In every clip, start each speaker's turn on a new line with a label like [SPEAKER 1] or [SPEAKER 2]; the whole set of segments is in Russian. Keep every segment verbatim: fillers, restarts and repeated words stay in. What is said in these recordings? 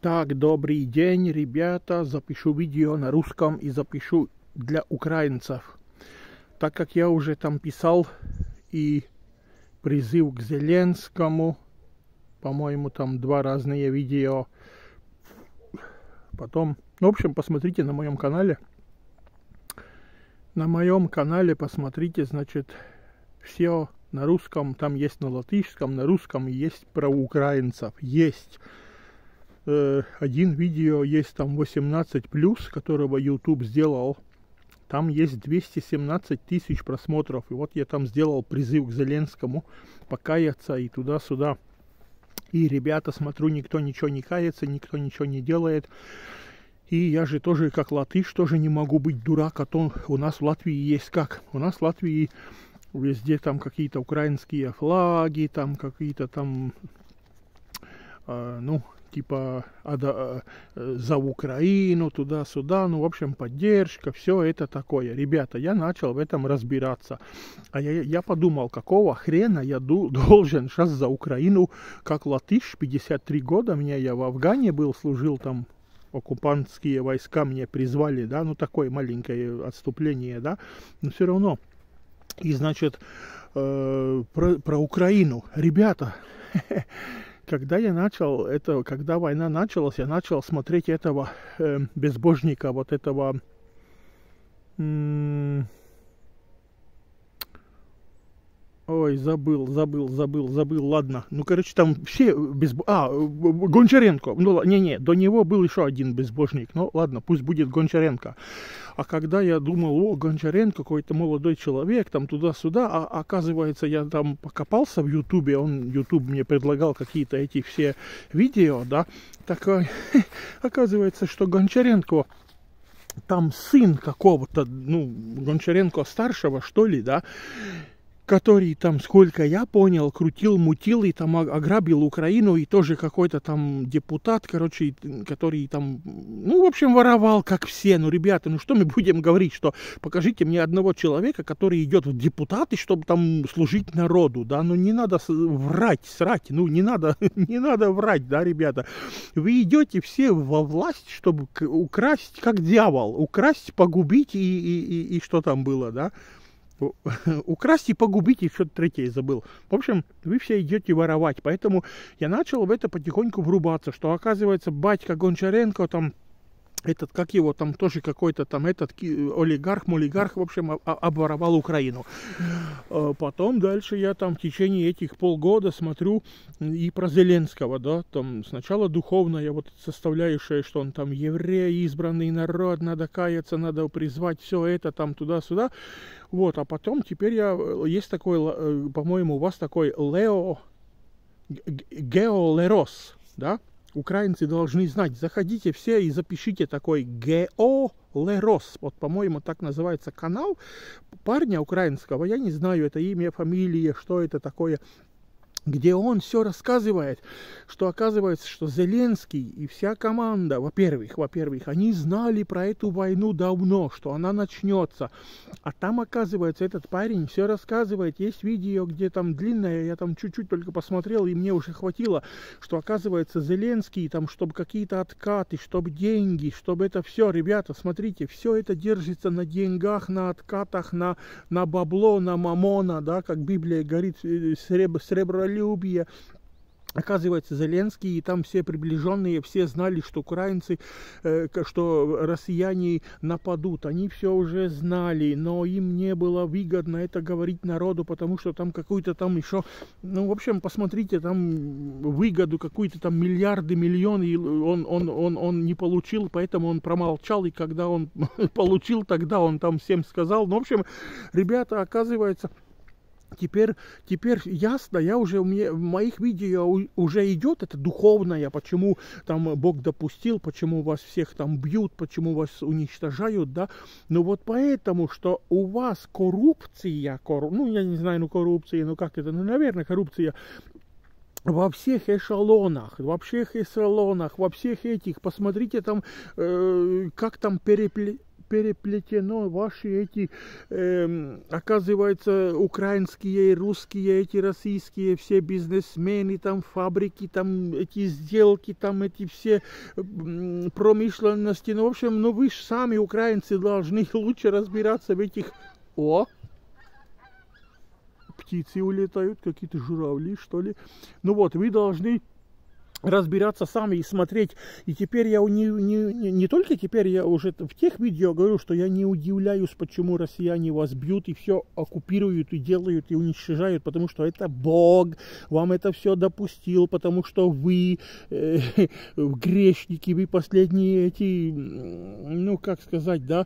[SPEAKER 1] Так, добрый день, ребята. Запишу видео на русском и запишу для украинцев. Так как я уже там писал и призыв к Зеленскому, по-моему, там два разные видео. Потом, в общем, посмотрите на моем канале. На моем канале посмотрите, значит, все на русском, там есть на латышском, на русском есть про украинцев. Есть. Один видео есть там восемнадцать плюс, которого YouTube сделал. Там есть двести семнадцать тысяч просмотров. И вот я там сделал призыв к Зеленскому покаяться и туда-сюда. И, ребята, смотрю, никто ничего не кается, никто ничего не делает. И я же тоже, как латыш, тоже не могу быть дурак. А то у нас в Латвии есть как? У нас в Латвии везде там какие-то украинские флаги, там какие-то там, э, ну... типа ада, за Украину, туда-сюда, ну, в общем, поддержка, все это такое. Ребята, я начал в этом разбираться. А я, я подумал, какого хрена я ду, должен сейчас за Украину, как латыш, пятьдесят три года, меня я в Афгане был, служил там, оккупантские войска меня призвали, да, ну, такое маленькое отступление, да, но все равно. И, значит, э, про, про Украину. Ребята, Когда я начал, это, когда война началась, я начал смотреть этого э, безбожника, вот этого, м- ой, забыл, забыл, забыл, забыл, ладно, ну, короче, там все безбо... а, Гончаренко, ну, не-не, до него был еще один безбожник, ну, ладно, пусть будет Гончаренко. А когда я думал, о, Гончаренко, какой-то молодой человек, там туда-сюда, а оказывается, я там покопался в Ютубе, он, Ютуб мне предлагал какие-то эти все видео, да, так оказывается, что Гончаренко, там сын какого-то, ну, Гончаренко старшего, что ли, да, который там, сколько я понял, крутил, мутил и там ограбил Украину, и тоже какой-то там депутат, короче, который там, ну, в общем, воровал, как все. Ну, ребята, ну что мы будем говорить, что покажите мне одного человека, который идет в депутаты, чтобы там служить народу, да, ну, не надо врать, срать, ну, не надо, не надо врать, да, ребята. Вы идете все во власть, чтобы украсть, как дьявол, украсть, погубить и, и, и, и что там было, да. Украсть и погубить, и что-то третье забыл. В общем, вы все идете воровать. Поэтому я начал в это потихоньку врубаться, что оказывается батька Гончаренко там, этот, как его там, тоже какой-то там этот олигарх, олигарх, в общем, обворовал Украину. Потом дальше я там в течение этих полгода смотрю и про Зеленского, да, там сначала духовная вот составляющая, что он там еврей, избранный народ, надо каяться, надо призвать, все это там туда-сюда. Вот, а потом теперь я, есть такой, по-моему, у вас такой Лео, Гео Лерос, да? Украинцы должны знать. Заходите все и запишите такой Гео Лерос. Вот, по-моему, так называется канал парня украинского. Я не знаю, это имя, фамилия, что это такое. Где он все рассказывает, что оказывается, что Зеленский и вся команда, во-первых, во-первых, они знали про эту войну давно, что она начнется. А там, оказывается, этот парень все рассказывает. Есть видео, где там длинное, я там чуть-чуть только посмотрел, и мне уже хватило, что, оказывается, Зеленский, там, чтобы какие-то откаты, чтобы деньги, чтобы это все, ребята, смотрите, все это держится на деньгах, на откатах, на, на бабло, на мамона, да, как Библия говорит, сребро, сребро любие. Оказывается, Зеленский и там все приближенные, все знали, что украинцы, э, что россияне нападут. Они все уже знали, но им не было выгодно это говорить народу, потому что там какую-то там еще, ну, в общем, посмотрите, там выгоду какую-то там миллиарды, миллионы он, он, он, он не получил, поэтому он промолчал, и когда он получил, тогда он там всем сказал. Ну, в общем, ребята, оказывается, Теперь, теперь ясно, я уже, у меня, в моих видео уже идет это духовное, почему там Бог допустил, почему вас всех там бьют, почему вас уничтожают, да. Но вот поэтому, что у вас коррупция, корру... ну я не знаю, ну коррупция, ну как это, ну наверное коррупция во всех эшелонах, во всех эшелонах, во всех этих, посмотрите там, э, как там перепле... переплетено ваши эти, э, оказывается, украинские, русские, эти российские, все бизнесмены, там фабрики, там эти сделки, там эти все э, промышленности. Ну, в общем, ну вы же сами, украинцы, должны лучше разбираться в этих... О! Птицы улетают, какие-то журавли, что ли. Ну вот, вы должны разбираться сами и смотреть. И теперь я не, не, не, не только теперь, я уже в тех видео говорю, что я не удивляюсь, почему россияне вас бьют и все оккупируют и делают и уничтожают, потому что это Бог вам это все допустил, потому что вы э, грешники, вы последние эти, ну как сказать, да,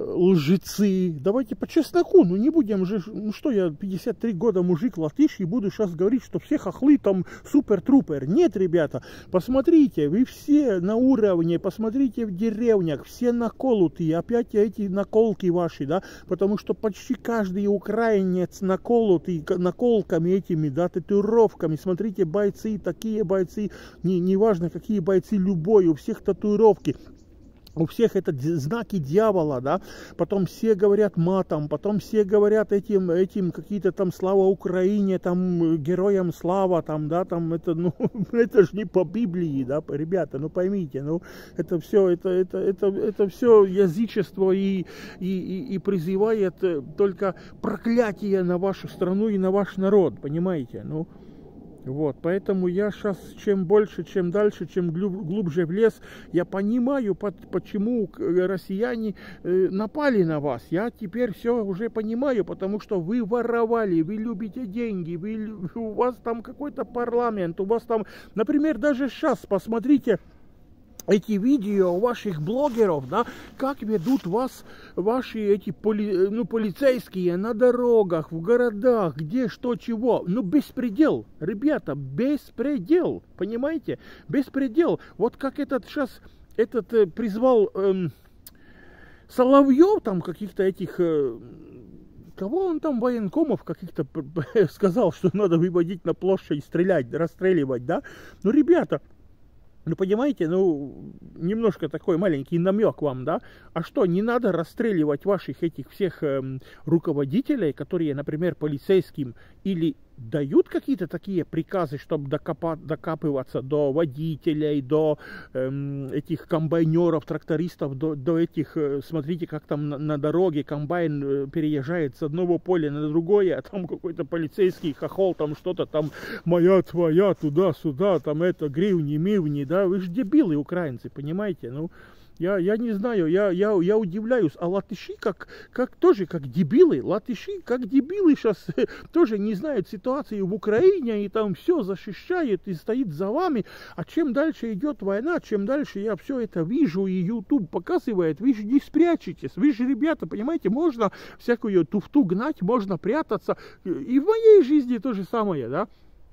[SPEAKER 1] лжецы. Давайте по чесноку, ну не будем же, ну что я, пятьдесят три года мужик латыш и буду сейчас говорить, что все хохлы там супер-трупер. Нет, ребята. Посмотрите, вы все на уровне, посмотрите в деревнях, все наколотые, опять эти наколки ваши, да, потому что почти каждый украинец наколотый наколками этими, да, татуировками. Смотрите, бойцы, такие бойцы, не, не важно какие бойцы, любой, у всех татуировки. У всех это знаки дьявола, да, потом все говорят матом, потом все говорят этим, этим какие-то там слава Украине, там героям слава, там, да, там это, ну, это же не по Библии, да, ребята, ну поймите, ну, это все, это, это, это, это все язычество и, и, и, и призывает только проклятие на вашу страну и на ваш народ, понимаете, ну. Вот, поэтому я сейчас, чем больше, чем дальше, чем глубже в лес, я понимаю, почему россияне напали на вас. Я теперь все уже понимаю, потому что вы воровали, вы любите деньги, вы, у вас там какой-то парламент, у вас там, например, даже сейчас, посмотрите, эти видео ваших блогеров, да, как ведут вас ваши эти поли, ну, полицейские на дорогах, в городах, где, что, чего. Ну, беспредел, ребята, беспредел, понимаете? Беспредел. Вот как этот сейчас, этот э, призвал э, Соловьев, там, каких-то этих... Э, кого он там, военкомов каких-то сказал, что надо выводить на площадь, стрелять, расстреливать, да? Ну, ребята... Ну, понимаете, ну, немножко такой маленький намек вам, да? А что, не надо расстреливать ваших этих всех э, руководителей, которые, например, полицейским или дают какие-то такие приказы, чтобы докопа, докапываться до водителей, до э, этих комбайнеров, трактористов, до, до этих, э, смотрите, как там на, на дороге комбайн э, переезжает с одного поля на другое, а там какой-то полицейский хохол, там что-то там, моя твоя, туда-сюда, там это, гривни-мивни, да, вы же дебилы, украинцы, понимаете, ну... Я, я не знаю, я, я, я удивляюсь, а латыши как, как тоже как дебилы, латыши как дебилы сейчас тоже не знают ситуации в Украине и там все защищает и стоит за вами, а чем дальше идет война, чем дальше я все это вижу и YouTube показывает, вы же не спрячетесь, вы же, ребята, понимаете, можно всякую туфту гнать, можно прятаться, и в моей жизни то же самое, да.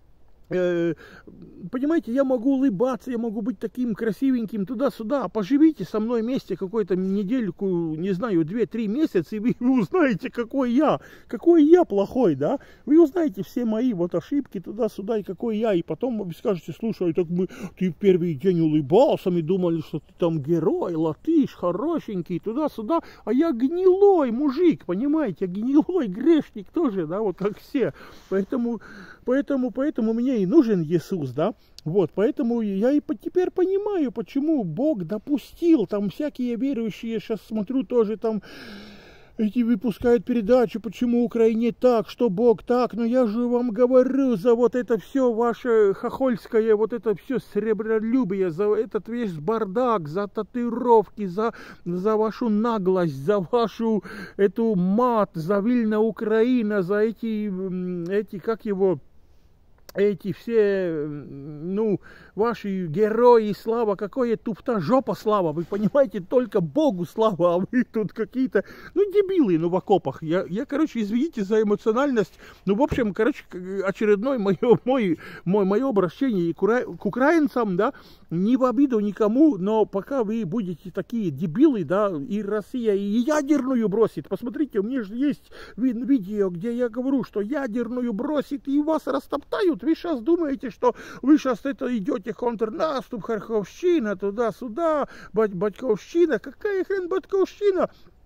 [SPEAKER 1] Понимаете, я могу улыбаться, я могу быть таким красивеньким туда-сюда, а поживите со мной вместе какую-то недельку, не знаю, две-три месяца, и вы, вы узнаете, какой я, какой я плохой, да, вы узнаете все мои вот ошибки туда-сюда, и какой я, и потом вы скажете, слушай, так мы, ты в первый день улыбался, мы думали, что ты там герой, латыш, хорошенький, туда-сюда, а я гнилой мужик, понимаете, гнилой грешник тоже, да, вот как все, поэтому, поэтому, поэтому мне и нужен Иисус, да, вот, поэтому я и теперь понимаю, почему Бог допустил, там всякие верующие, сейчас смотрю, тоже там эти выпускают передачу, почему Украине так, что Бог так, но я же вам говорю за вот это все ваше хохольское, вот это все сребролюбие, за этот весь бардак, за татуировки, за, за вашу наглость, за вашу эту мат, за Вильна Украина, за эти, эти, как его... Эти все, ну, ваши герои, слава, какое туфта, жопа слава, вы понимаете, только Богу слава, а вы тут какие-то, ну, дебилы, ну, в окопах. Я, я, короче, извините за эмоциональность, ну, в общем, короче, очередной мое, мой, мой, мое обращение к, ура... к украинцам, да, не в обиду никому, но пока вы будете такие дебилы, да, и Россия и ядерную бросит, посмотрите, у меня же есть видео, где я говорю, что ядерную бросит и вас растоптают. Вы сейчас думаете, что вы сейчас это идете контрнаступ, Харьковщина, туда-сюда, бать, батьковщина. Какая хрен батьковщина?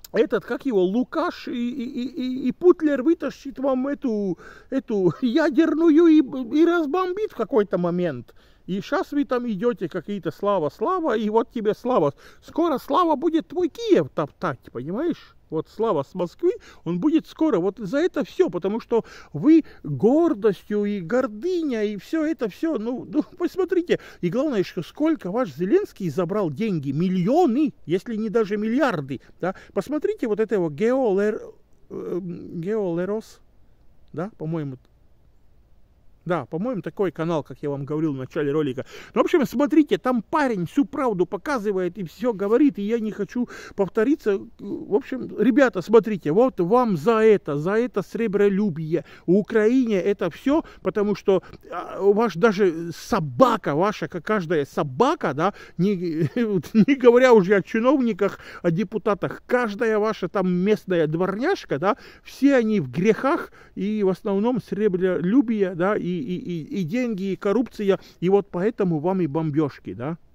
[SPEAKER 1] этот, как его, Лукаш и, и, и, и Путлер вытащит вам эту, эту ядерную и, и разбомбит в какой-то момент. И сейчас вы там идете какие-то слава, слава, и вот тебе слава. Скоро слава будет твой Киев топтать, понимаешь? Вот слава с Москвы, он будет скоро. Вот за это все, потому что вы гордостью и гордыня, и все это все, ну, ну посмотрите. И главное, что сколько ваш Зеленский забрал деньги, миллионы, если не даже миллиарды. Да? Посмотрите вот этого Геолер, Геолерос, да, по-моему, да, по-моему, такой канал, как я вам говорил в начале ролика. Ну, в общем, смотрите, там парень всю правду показывает и все говорит, и я не хочу повториться. В общем, ребята, смотрите, вот вам за это, за это сребролюбие. В Украине это все, потому что ваш даже собака, ваша, как каждая собака, да, не, не говоря уже о чиновниках, о депутатах, каждая ваша там местная дворняжка, да, все они в грехах и в основном сребролюбие, да, и И, и, и деньги, и коррупция, и вот поэтому вам и бомбежки, да.